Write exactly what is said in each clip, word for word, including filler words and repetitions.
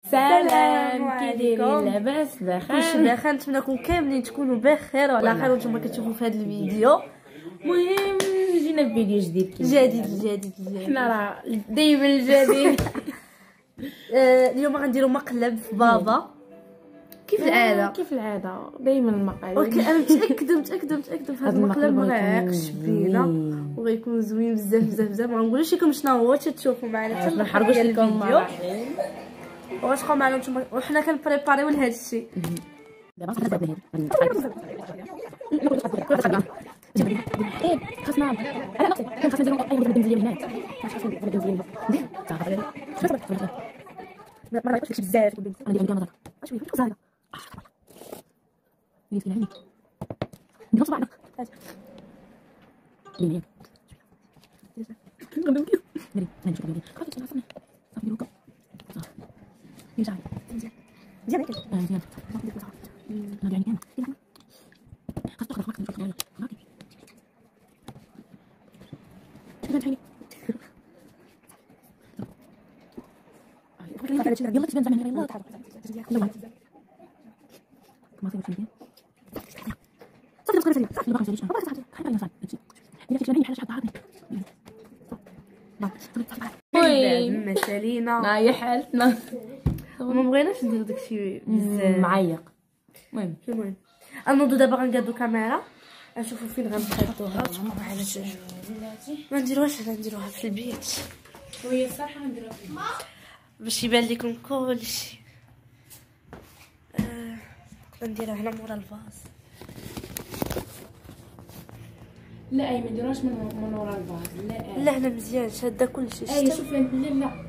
سلام كي دايرين؟ لاباس بخير بخير. نتمنىكم كاملين تكونوا بخير وعلى خير وانتم كتشوفوا في هذا الفيديو. المهم جينا بفيديو جديد جديد جديد جديد حنا راه دايما الجديد. اليوم غنديروا مقلب في بابا كيف العاده كيف العاده دايما المقالب. اوكي انا متاكده متاكده متاكده في هذا المقلب ما غيعيقش بينا وغيكون زوين بزاف بزاف بزاف. ما نقولوش لكم شنو هو تشوفوا معنا حتى ما نحرقوش لكم الفيديو وغتبقاو معنا نتوما وحنا كنبريباريو لهذا الشيء. دابا خاصنا نبدا ايه خاصنا انا كان خاصنا نديرو اي مدير ديال البنات خاصنا نديرو ديال البنات ما رايكش بزاف انا ندير كاميرا اش وي واش هذا اللي في عينيك نديرو صباعنا ليه كنقدم كيف نري نشوف فيديو خاطر صافي صافي نديرو صافي يجي مزيان مزيان هكا مزيان نرجع لك انا خاص تخرج وقت نشوف غادي شنو عيني يلا تبان زعما يلا تعرف يلا ما فيك شي صافي صافي صافي ما بقاش ما صافي خلينا صافي الا كنت باين بحال شحال طاحتني وي مسالينا ما هي حالتنا ما بغيناش ندير داكشي بزاف معيق. المهم المهم نوضو دابا غنقادو كاميرا نشوفو فين غنقادوها تبقاو على جوج ما نديروهاش هنا نديروها في البيت وهي الصراحه غنديروها في البيت باش يبان لكم كلشي. آه، نقدر نديرها هنا مورا الفاز. لا اي ما نديروهاش من من ورا الفاز لا لا هنا مزيان شاده كلشي اي شوف لا لا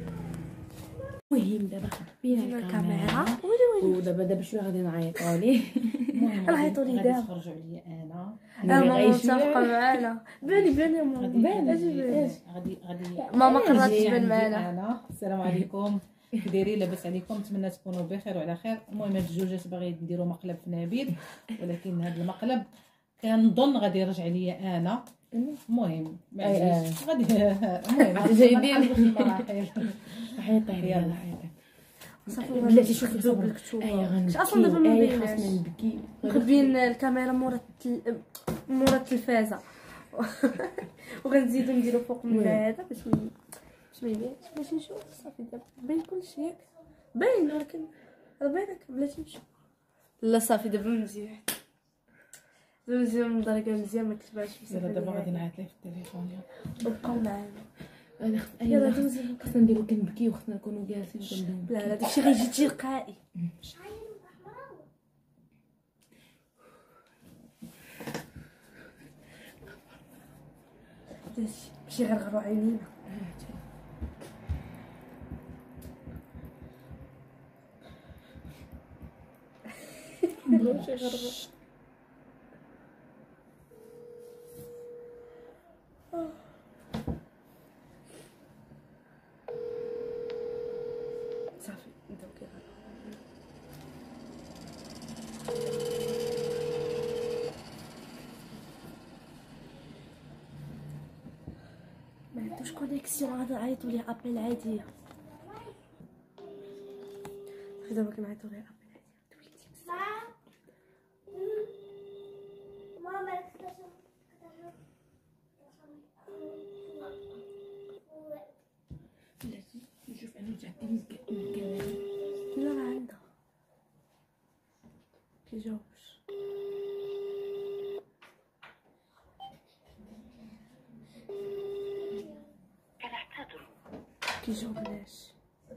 المهم دابا خبينا الكاميرا ودابا دابا شويه غادي نعيطوا ليه نعيطوا ليه دابا تخرجوا عليا انا ماما متفقه معانا باني باني يا ماما باني غادي غادي ماما قررت تبان معانا. انا السلام عليكم كي دايرين لاباس عليكم نتمنى تكونوا بخير وعلى خير. المهم هاد الجوجات باغي نديروا مقلب في نبيل ولكن هذا المقلب كنظن غادي يرجع ليا انا. المهم معليش غادي المهم جايين المراحل حيطيح يلا حيطيح صافي بلاتي شوفي دوب الكتوبه اي غنبكي اصلا دابا ما اي بيناش خاصنا نبكي مخبيين الكاميرا مورا التل... مورا التلفازه وغنزيدو نديرو فوق من هذا باش ما باش ما يبانش باش نشوف صافي دابا باين كلشي ياك باين ولكن راه باينك بلاتي نشوف. لا صافي دابا مزيان دابا مزيان من درجه مزيان ما كتبانش بزاف. دابا غادي نعيط ليه في التليفون. بقاو معانا انا يلا خصنا دوزي خصنا نديرو كنبكي وخصنا نكونوا جالسين كندوم. لا لا داكشي غيجي تلقائي. ماشي يغرغروا عينينا. ماشي يغرغروا صافي نبداو كيغرغروا. ما عندوش كونيكسيون غادي نعيطوا ليه ابل عاديه. دابا كنعيطوا ليه ابل عاديه. بلاتي نشوف انا رجعت للكاميرا لا ما عندها كيجاوبش. كيجاوبناش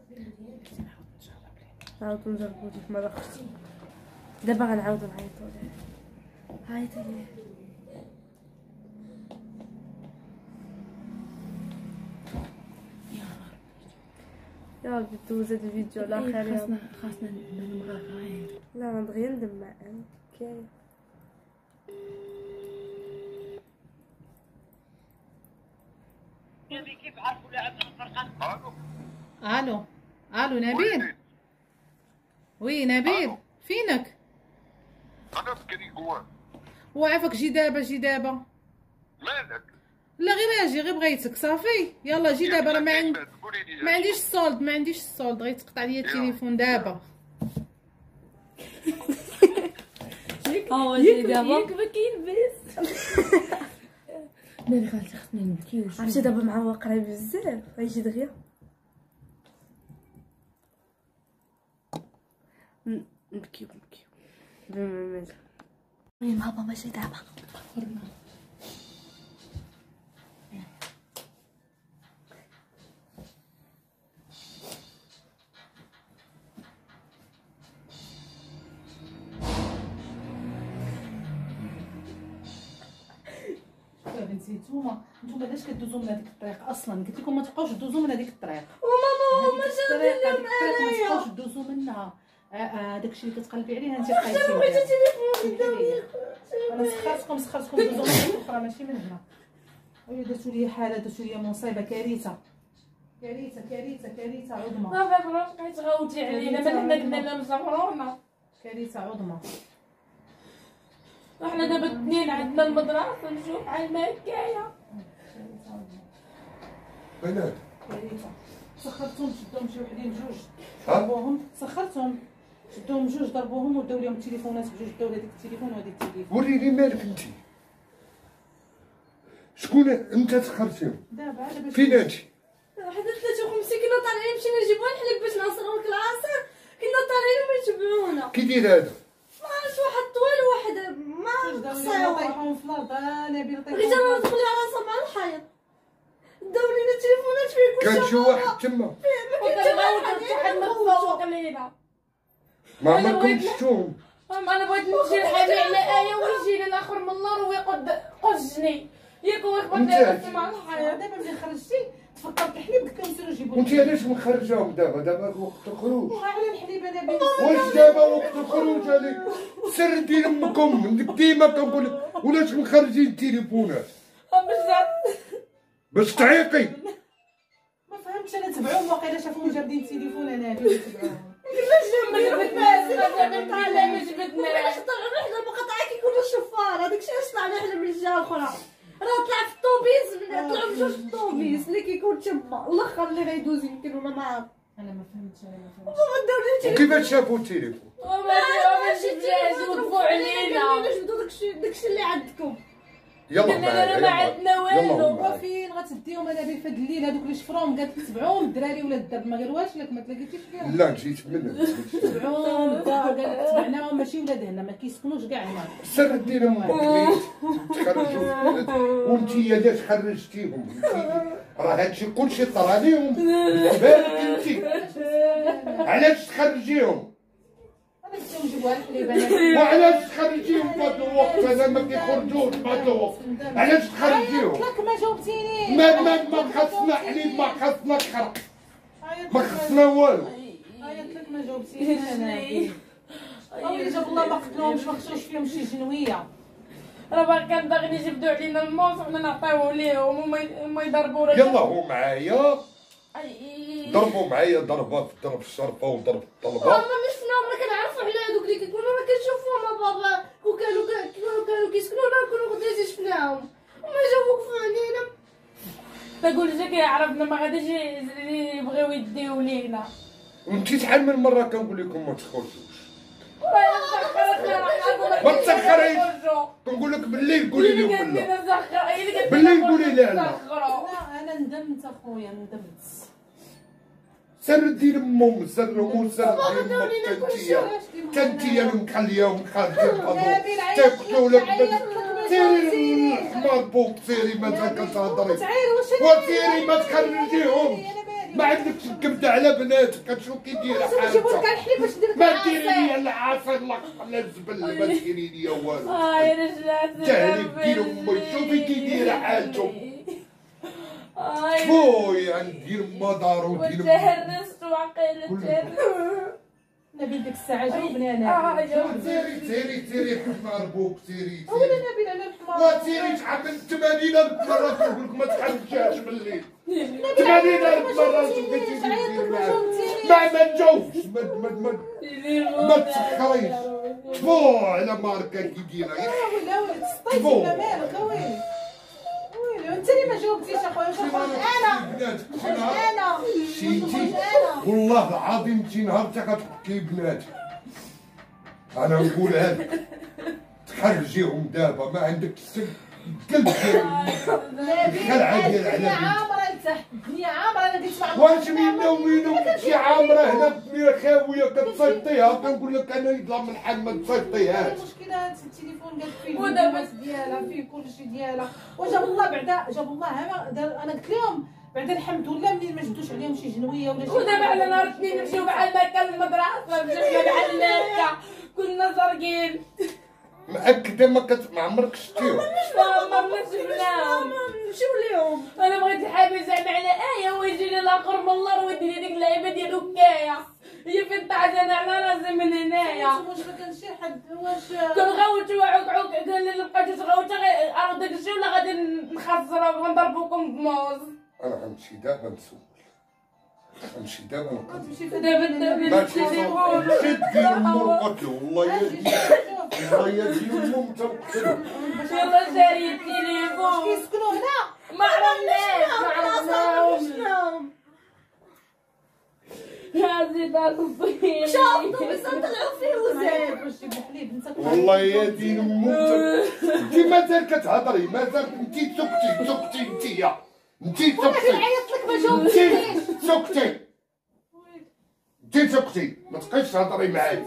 نعاودو نجربو ديك المره اختي. دابا غنعاودو نعيطو ليه. عيطي ليه يا ربي دوز هاد الفيديو على خير. يا خاصنا خاصنا نمغرغرين. لا ما نبغي ندمع انا كاين. كيف عرفوا لاعب الفرقه؟ الو الو نبيل. وي نبيل فينك؟ انا سكني جوا. وعافاك جي دابا جي دابا. مالك؟ لا غير اجي، غير بغيتك صافي. يلا جي دابا، راه ما عندي ما عنديش الصولد، ما عنديش الصولد، غير تقطع ليا التليفون دابا. هو جاي دابا ياك ما كيلبس. مالي خالتي خصني نبكي. عرفتي دابا مع واقع بزاف غيجي دغيا نبكيو نبكيو. المهم هابا ماشي دابا بنتي نتوما نتوما علاش كدوزو من هذيك الطريق اصلا؟ قلت لكم ما تبقاوش دوزو من هذيك الطريق. وماما هما هذيك جاوبين الطريق لهم هذيك الطريق ما انايا. تبقاوش دوزو منها. هذاك الشيء اللي كتقلبي عليه انت حتى بقيتي. بغيت التليفون داوي. انا سخرتكم سخرتكم دوزو من هذيك اخرى ماشي من هنا. وي درتو لي حاله، درتو لي مصيبه، كارثه كارثه كارثه كارثه عظمى. ما فاكراش كتغوتي علينا، ما حنا قلنا لها مسافرونا. كارثه عظمى. وحنا دابا الاثنين عندنا المدرسه نشوف على المكايه. بنات كارثه. سخرتهم شدوهم شي وحدين جوج ها؟ ضربوهم، سخرتهم شدوهم جوج ضربوهم وداو لهم التليفونات بجوج، داو هذيك التليفون وهذيك التليفون. وريني مالك انت، شكون انت سخرتيهم؟ دابا على باش فين انت؟ حدا ثلاثة وخمسين كنا طالعين مشينا نجيبوها الحليب باش نعصرو لك العصير، كنا طالعين وما يتبعونا. كي داير هذا؟ ما عرفتش واحد طويل وواحد ما قصير. طيحهم في الارض. انا بغيت بغيت انا ندخل على راسها مع الحيط، داو لينا التليفونات فيه كلشي. كان شي واحد تما ما كان حتى واحد متفوق لينا. ما أنا ما بغيت- كنتشوفهم. انا بغيت نمشي نحامي على ايه ويجيني الاخر من النار ويقود قزني ياك ويخبط انت- لي راسي مع الحيط. دابا ملي خرجتي تفكرت الحليب قلت لهم سيروا جيبوا وانت علاش مخرجاهم دابا؟ دابا وقت الخروج. على الحليب انا بين واش دابا وقت الخروج هذيك؟ سر ديال امكم ديما كنقول لك، ولاش مخرجين التليفونات باش تعيقي؟ ما فهمتش انا تبعوهم واقيلا شافوهم جابدين التليفون انا بين تبعوهم. ما جبدناش ما جبدناش ما جبدناش طلعوا رحنا المقاطعه كيكونوا الشفار هذاك الشيء علاش طلعنا حنا من الجهه الاخرى. راه طلع في الطوبيس طلعوا بجوج في الطوبيس اللي كيكون تما الاخر اللي غيدوز يمكن ولا ما عرف. انا ما فهمتش انا ما فهمتش. وما داو لي وكيفاش شافوا التليفون؟ ما جبناش وقفوا علينا جبدوا داكشي داكشي اللي عندكم. يلا قلنا معايا لنا ما عندنا والو. يلا وفين غتديهم انا بين فهاد الليل هذوك اللي شفروهم قالت تبعوهم الدراري ولا الدرب ما قالوهاش لك ما تلاقيتيش فيهم. لا جيت منها تبعوهم الدار قالت تبعناهم ماشي ولاد هنا ما كيسكنوش كاع هنا. سر ديال امك بنت تخرجوا وانت علاش خرجتيهم؟ راه هادشي كلشي طرا ليهم بالك انت علاش تخرجيهم؟ انا قلت لهم جيبوها الحليب انا. وعلاش تخرجيهم في هذا الوقت هذا؟ ما كيخرجوش في هذا الوقت، علاش تخرجيهم؟ قلت لك ما جاوبتينيش. ما ما ما خصنا حليب، ما خصنا خرق، ما خصنا والو. قلت لك ما جاوبتينيش انا. اللي جاب الله ما قتلوهمش ما خشوش فيهم شي جنويه. راه باغي كان باغي يجبدوا علينا الموس وحنا نعطيوه ليهم وما يضربوا راه. يلا هو معايا ضربوا معايا ضربه في ضرب الشرفه وضرب الطلبه. ما شفناهم راه كنعرفوا على هذوك اللي كيكونوا راه كنشوفوهم بابا وكانوا كانوا كانوا كيسكنوا راه كانوا غادي شفناهم وما جاو وقفوا علينا. تقول جا كيعرفنا ما غاديش يبغيو يديو لينا. وانت شحال من مره كنقول لكم ما تخرجوش، ما تسخريش. كنقول لك بالليل قولي لي ولا بالليل قولي لا لا. لا انا ندمت اخويا ندمت. سر ديال امهم سر امهم سر ديال امك كنتيا كنتيا اللي مخلياهم خارجين الفضاء تاكلوا لك سيري الحمار بوك سيري مازال كتهضري وسيري ما تخرجيهم. ما عندكش الكبده على بناتك كتشوف كي دايره حالتها. ما ديري لي العصير لا لا الزبل ما ديري لي والو. اه يا رجلات تهلك ديال امي شوفي كي دايره حالتهم. خويا عندي ما دارو ديال وتهرست وعقيلة تهرست. نبيل ديك الساعه جاوبني انا. سيري سيري سيري حمار بوك سيري ولا نبيل على الحمار. وسيري شحال من ثمانين ألف مرة كنقول لك ما تخرجهاش من الليل. ثمانين ألف مرة شفتي ما ما نجاوبش ما ما ما ما تسخريش. فو على ماركة كي دايرة ولا ولا تسطيت ولا مالك ويلي ويلي انت اللي ما جاوبتيش اخويا. واش نخرج انا؟ نخرج انا مشيتي والله العظيم انت نهار حتى كتبكي بناتي. انا نقولها لك تخرجيهم دابا ما عندك قلب الخلعه ديال على عامره لتحت الدنيا عامره. انا قلت مع واش منا وينو شي عامره هنا الدنيا خاويه كتصيطيها. كنقول لك انا يظلم الحال ما تصيطيهاش. المشكله التليفون قال فيه ودابا ديالها فيه كلشي ديالها. وجاب الله بعدا جاب الله انا قلت لهم بعد الحمد لله منين ما جبدوش عليهم شي جنويه ولا شي. ودابا على نهار الاثنين نمشيو بحال مكه للمدرسه مشينا بحال هكا كنا سارقين. مأكده ما كت ما عمرك شفتيهم؟ ما عمرنا شفناهم. نمشيو ليهم. انا بغيت الحبيب زعما على ايه ويجيني الاخر من الله ويدير لي ديك اللعيبه ديال هكايا. هي فين طاحت انا على راسي من هنايا. واش ما كانش شي حد واش كنغوت وعوك عوك قال لي بقيتو تغوتوا غير داك الشيء ولا غادي نخسروا ونضربوكم بموز. انا غنمشي دابا نسول. غنمشي دابا نقول. تمشي دابا دابا ماشي شد دير امو نقتلو والله يا والله يا ديال امو تنقتلو. يلا شاري التليفون. كيسكنوا هنا ما عرفناش ما عرفناهمش. يا زيد الصين شافوا بس طلعوا فيه وزاد. واش جيب الحليب انت والله يا دين امو انت مازال كتهضري مازال انت سكتي سكتي انت انت سكتي. نعيط لك ما جاوبتيش. انت سكتي انت سكتي ما تبقايش تهضري معايا.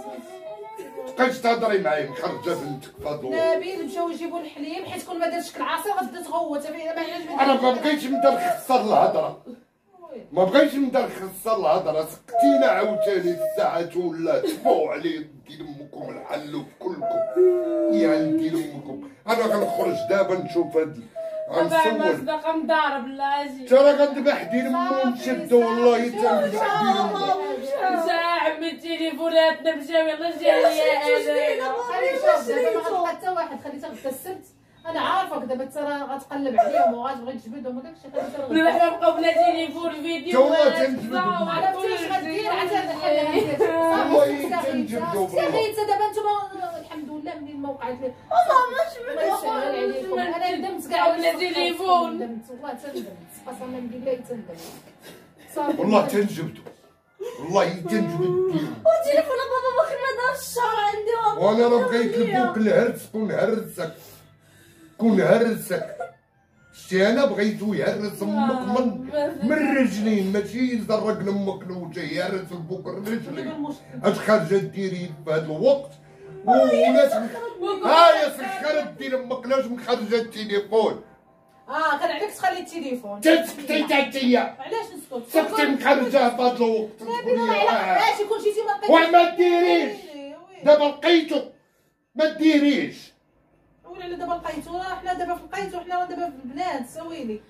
ما تبقايش تهضري معايا مخرجه بنتك فضل. نبيل مشاو يجيبوا الحليب حيت كون ما دارش العصير غتبدا تغوت. انا ما بغيتش نبدا نخسر الهضره. ما بغيتش نبدا نخسر الهضره. سكتينا عاوتاني الساعات ولا تفوق عليه دير امكم الحل كلكم. يعني دير امكم. انا غنخرج دابا نشوف هاد غنسول. باقا مضارب لا اجي. ترى غندبح دير امو نشد والله تنذبح دير امو. مشى من تليفوناتنا مشاو يلا جايه انا. خلي شوف دابا ما غتبقى حتى واحد. خليتها غدا السبت. انا عارفك دابا ترى غتقلب عليهم وغتبغي تجبدهم وداكشي. خليتها غدا. دابا حنا بقاو بلا تليفون فيديو. جوا تنجبدهم. على فاش غدير عاد هذا الحل. والله تنجبدوا صافي انت دابا نتوما الحمد لله منين ما وقعت لي. الله يسهل عليكم. انا ندمت كاع بلا تليفون. ندمت والله تندمت قسما بالله تندمت. صافي والله تنجبدوا. والله تنجبد ديالهم. وتليفون بابا ما خلنا دار الشهر عندي. وانا راه بغيت لبوك الهرس كون هرسك كون هرسك. شتي انا بغيتو يهرس امك من من الرجلين ماشي يزرق لامك الوجه. يهرس لبوك الرجلين. اش خارجه ديري في هذا الوقت وناس ها يا سخرت دير امك لاش مخرجه التليفون. اه كان عليك تخلي التليفون. تسكتي تاعتيا. علاش نسكت؟ سكتي مخرجه في هذا الوقت. نبيل الله يعلم علاش يكون شي ما لقيتوش. وما ديريش دابا لقيتو ما ديريش. ولا دابا لقيتو راه حنا دابا في لقيتو حنا دابا في البنات سويلي.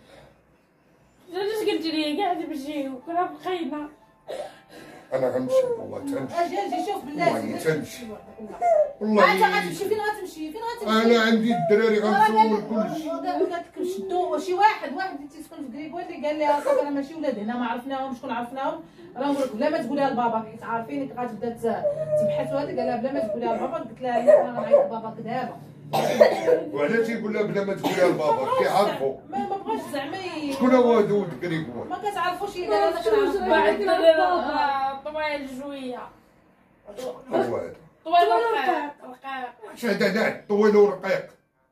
علاش قلتي لي كاع نمشيو كنا بقينا. انا غنمشي والله تنمشي. اجي اجي شوف بالله والله تنمشي. والله انت والله غتمشي فين غتمشي فين غتمشي. انا عندي الدراري غنسول كلشي. قالت لك شدوا شي واحد واحد اللي تيسكن في كريكوال اللي قال لها صافي راه ماشي ولاد هنا ما عرفناهم شكون عرفناهم. راه نقولك بلا ما تقوليها لبابا حيت عارفينك غتبدا تبحث وهذا. قال لها بلا ما تقوليها لبابا. قلت لها لا انا غنعيط لباباك دابا. وعلاش يقول لها بلا ما تقوليها لبابا كيعرفوا ما ما بغاش زعما شكون هو هذا ولد كريكوال. ما كتعرفوش هي دابا داك العام. بعدنا طويل شويه. هو هذا طويل رقيق رقيق. اش هذا ناعم طويل ورقيق.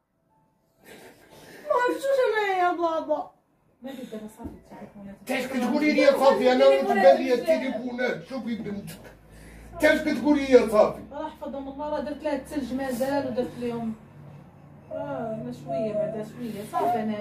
ما عرفتوش انا يا بابا. ما درت دابا صافي تعرفونا. انت اش كتقولي لي صافي انا وتبان لي التليفونات. شوفي بنتك انت اش كتقولي لي صافي. راه حفظهم الله. راه درت لها الثلج مازال ودرت لهم اه ما شويه بعدا شويه صافي. انا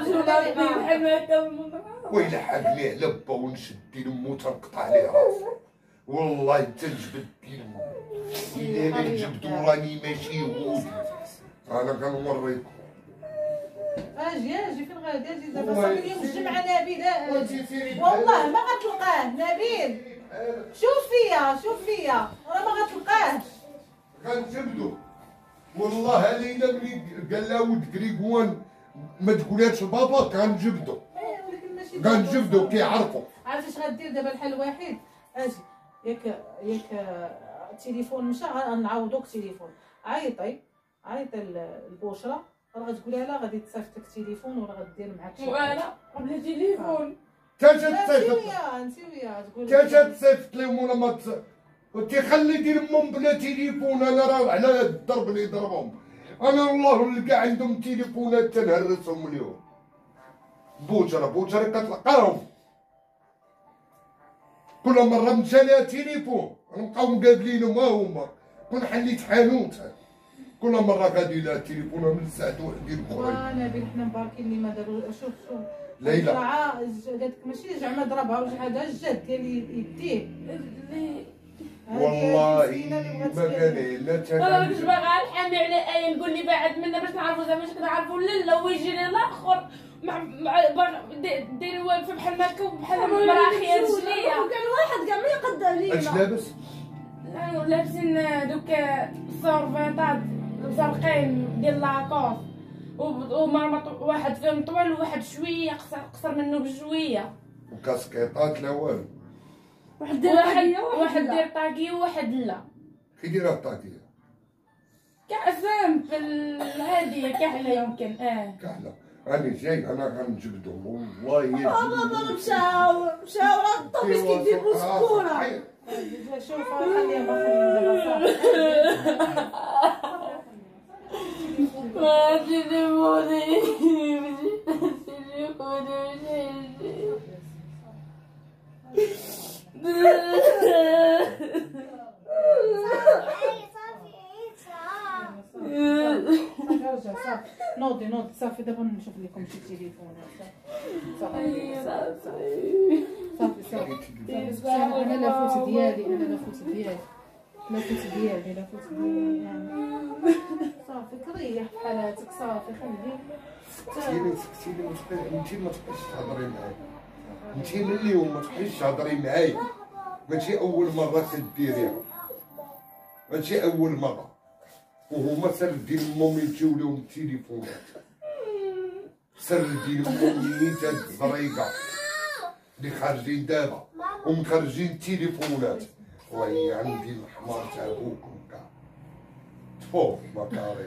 بنت ويلا حقني على با ونشد ديال امو تنقطع عليه راسي. والله تنجبد ديال امو. الا ما نجبدو راني ماشي يهودي. انا كنوريكم. اجي اجي فين غادي اجي دابا والله صافي اليوم الجمعه نبيل. وانتي سيري والله ما غتلقاه نبيل. شوف فيا شوف فيا راه ما غتلقاهش. غنجبدو والله لينا ملي قال لها ولد كريكوان ما تقولهاش لبابا غنجبدو. ولكن ماشي غنجبدو كيعرفوا. عرفتي اش غدير دابا الحل الوحيد. اجي ياك ياك التليفون مشى غنعوضوك التليفون. عيطي عيطي البشرى راه غتقولها لا غادي تصيفط لك التليفون ولا غدير معاك شي وانا قبل تليفون تاجا انت تصيفط وياه انت وياه تقول تاجا تصيفط لهم ولا ما تص... وتيخلي دير امهم بلا تليفون. انا راه على الضرب اللي ضربهم انا والله اللي كاع عندهم تليفونات تنهرسهم اليوم. بوجره بوجره كتلقاهم كل مره مشى لها تليفون نبقاو مقابلينهم ها هما كون حليت حانوت كل مره غادي لها تليفون من ساعه وحدين اخرين. نبيل حنا مباركين اللي ما داروا. شوف شوف ليلى قالت ماشي زعما ضربها ولا هذا الجد ديال يديه والله ما قال لا انا كنت باغا نحامي على ايه نقول لي بعد منا باش نعرفوا زعما واش كنعرفوا لا ويجي لي الاخر مع مع ديري واقفه بحال هكا بحال مراخيه رجليا كان واحد كاع ما يقدر لينا. اش لابس؟ لابسين دوك السورفيطات زرقين ديال لاكوس ومرمط واحد فيهم طويل وواحد شويه قصر قصر منه بشويه وكاسكيطات لا والو. واحد دير واحد طاقية واحد دير طاقيه وواحد لا كي دايره الطاقيه؟ كاع فهم في الهاديه كحله يمكن اه كحله. راني جاي انا غنجبدهم والله يا بابا مشاو مشاو راه الطوبيس كيدير بوسكوره. شوف خليها خليها ما تجيبوني نوضي نوضي صافي دابا نشوف لكم شي تليفون. صافي صافي صافي انا لافوت ديالي انا لافوت ديالي لافوت ديالي لافوت ديالي يعني صافي كريح في حالاتك صافي خليك سكتيني سكتيني انتي ما تبقيش تهضري معايا. انتي من اليوم ما تبقيش تهضري معايا. ماشي اول مره كديريها ماشي اول مره. وهما سردين امهم يجيو لهم التليفونات سردين امهم تاع الزريقه اللي خارجين دابا ومخرجين التليفونات. وي عندي الحمار تاع بوكم كاع تفوق مكاري.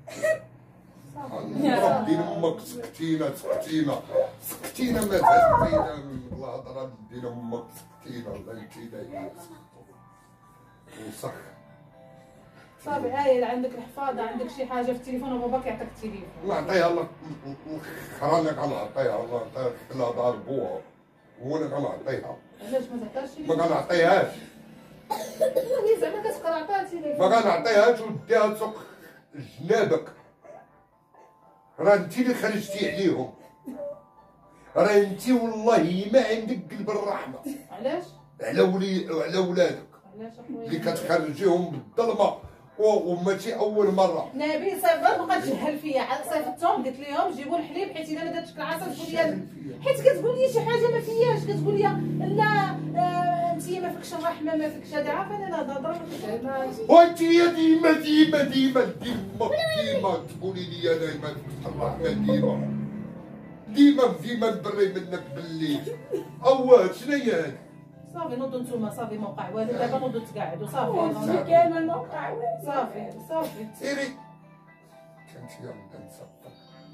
نضرب دين امك سكتينه سكتينه سكتينه ما تهزينا من الهضره دين امك سكتينه الله يكيدها وسخ. صافي هاي عندك الحفاضه عندك شي حاجه في التليفون وباباك يعطيك التليفون. نعطيها لك الاخرى اللي غنعطيها الله نعطيها لا دار بوها هو اللي غنعطيها. علاش ما تعطيهاش؟ ما غنعطيهاش هي زعما كتبقى نعطيها التليفون. ما غنعطيهاش وديها تسوق جنابك. راه انتي اللي خرجتي عليهم. راه انتي والله ما عندك قلب الرحمه. علاش؟ على ولي على ولادك علاش اخويا؟ اللي كتخرجيهم بالظلمه وماشي اول مره. نبي صيفط بقى تجهل فيا صيفطتهم قلت لهم جيبوا الحليب حيت الا ما درتش العصا تقول لي حيت كتقول لي شي حاجه ما فياش كتقول لي لا انت ما فيكش الرحمه ما فيكش هذا عارفه انا لا هضره ما كنتش. وانت يا ديما ديما ديما ديما ديما تقولي لي انا ما فيكش الرحمه ديما ديما ديما نبري منك بالليل. اواه شنو هي هذه؟ صافي نوضوا نتوما صافي ما وقع والو دابا نوضوا تقعدوا صافي كامل ما وقع والو صافي صافي سيري كنت يا ولد نصفق.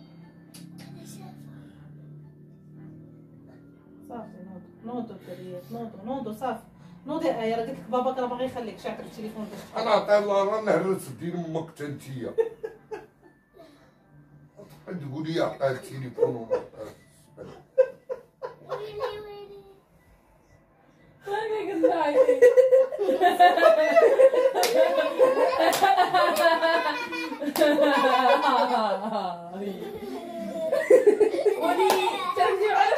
صافي نوضوا نوضوا الدريات نوضوا نوضوا صافي نوضي يا راه قلت لك باباك راه باغي يخليك يعطيك التليفون باش انا عطي الله راه نهرس دين امك حتى انتيا. تقولي عطيه التليفون وما عطاهش. انا قلت هاي ودي ترجع على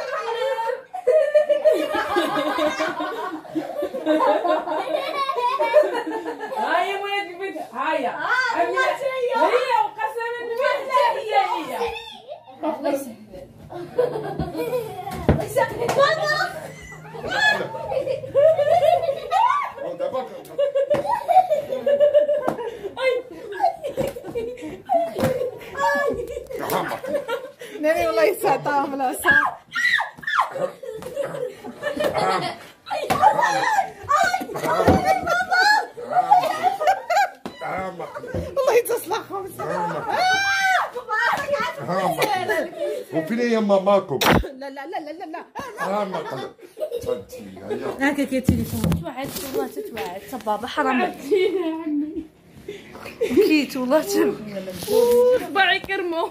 هاي يا ولد البنت هاي هي وقسما بالله هي هي الله يسهل الله يسهل بابا ناني والله يسعطاهم لا صح. الله يتصلح خمسة. وفين هي ماماكم؟ لا لا لا لا لا ها مقلب تنتي هيا هكا كاين التليفون. توعد والله تتوعد تا بابا حرام عليك يا عمي بكيت والله تم باعي كرمو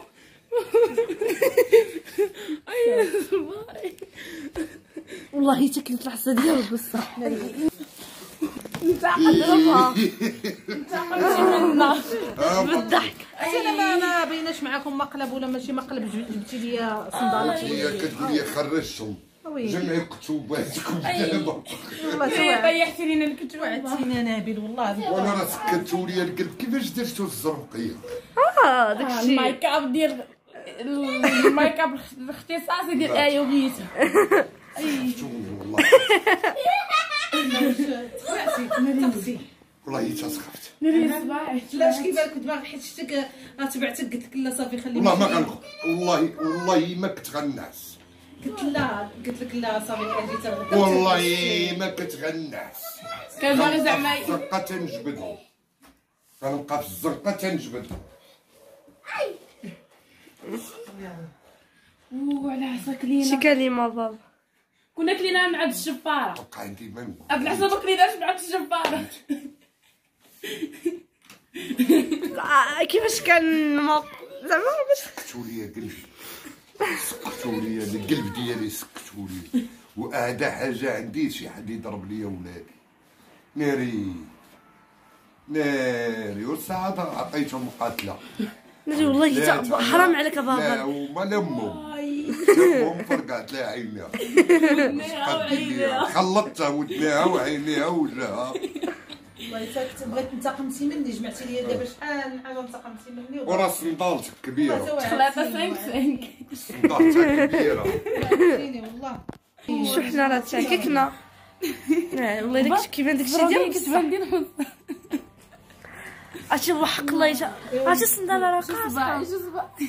اي صباعي والله تكلت الحصه ديالو بصح انت قدرها انت قلتي منا بالضحك. انا ما ما بيناش معاكم مقلب ولا ماشي مقلب، جبتي لي صندالات. هي كتقول لي خرجتهم جمعي كتوباتكم دابا. والله ضيعتي لينا الكتوب. وعدتينا نابل والله. وانا راه سكتوا لي القلب. كيفاش درتو الزرقيه؟ اه داكشي الميك اب ديال الميك اب الاختصاصي ديال ايوغيتا. والله تقسي والله تسخفت. لاش كيبان كنت باغي حيت شفتك تبعتك قلت لك لا صافي خلي. والله ما غنخ والله والله ما كتغناس. قلت لا قلت لك لا صافي كنجي تغدا. والله ما كتغناس. كان باغي زعما الزنقه تنجبدهم. غنبقى في الزنقه تنجبدهم. وعلى عصاك لينا شي كلمة بابا كنا كلينا من عند الشفاره. بقى عندي من هاد الحصه ما كليناش من عند الشفاره. آه، كيفاش كان موق... زعما باش سكتوا لي قلبي. سكتوا لي القلب ديالي سكتوا لي. واعدى حاجه عندي شي حد يضرب لي ولادي. ناري ناري والساعه عطيتهم قاتله. ناري والله لا، تا- حرام عليك لا بابا. وما لامهم امهم فرقعت لها عينيها. خلطتها ودناها وعينيها ووجهها. والله ساكت بغيت انتقمتي مني، جمعتي لي دابا شحال حاجه انتقمتي مني. ورا صندالتك كبيره. ثلاثة سانك سانك صندالتك كبيره. عرفتيني والله. شو حنا راه تشاككنا. آه، والله داكشي كيبان داكشي ديال بصح. كتبان ديال عرفتي وحق الله يجا عرفتي الصندالة راه صباعي قاصحة. شو صباعي.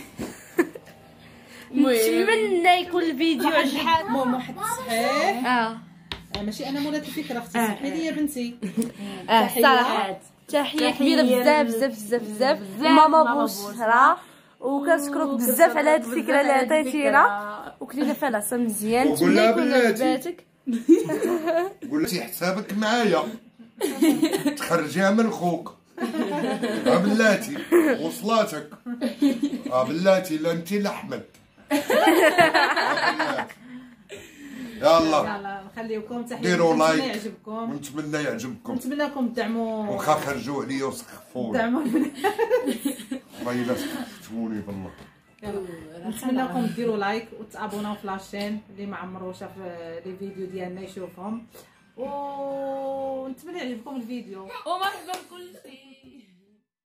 نتمنى يكون الفيديو عجبك. ماما حد صحيح. اه آه، ماشي انا مولات الفكره اختي صحي لي يا بنتي. اه صراحة تحية كبيرة بزاف بزاف بزاف بزاف ماما بوشرا، وكنشكرك بزاف على هاد الفكرة اللي عطيتينا وكلينا فيها العصا مزيان. وقول لها نتمنى يكون بلاتي. عجباتك. قلتي حسابك معايا تخرجيها من خوك. اه بلاتي وصلاتك. اه بلاتي لا انت لا احمد. يلا يلا نخليوكم تحيه. ديروا نتمنى لايك يعجبكم. ونتمنى يعجبكم. نتمنىكم تدعموا وخا خرجوا عليا وسخفوني. تدعموا والله الا سخفتوني بالله. نتمنىكم ديروا لايك وتابوناو في لاشين اللي ما عمرو شاف لي فيديو ديالنا يشوفهم، ونتمنى يعجبكم الفيديو. ومرحبا بكل شيء.